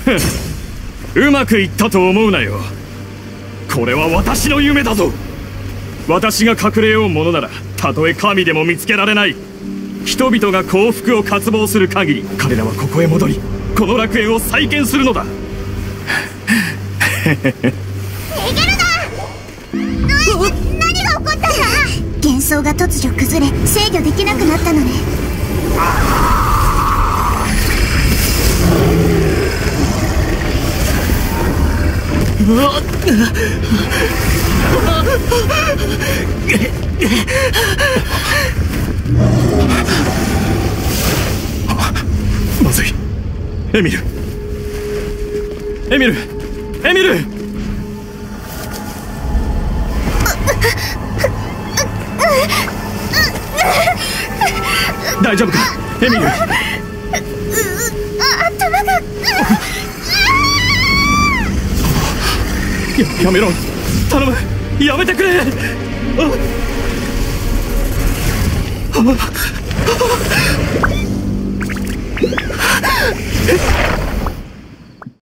うまくいったと思うなよ。これは私の夢だぞ。私が隠れようものならたとえ神でも見つけられない。人々が幸福を渇望する限り彼らはここへ戻り、この楽園を再建するのだ。 逃げるな。何が起こったんだ。幻想が突如崩れ制御できなくなったのね。 まずい。エミル、エミル、エミル。大丈夫かエミル。 頭がやめろ、頼む、やめてくれ。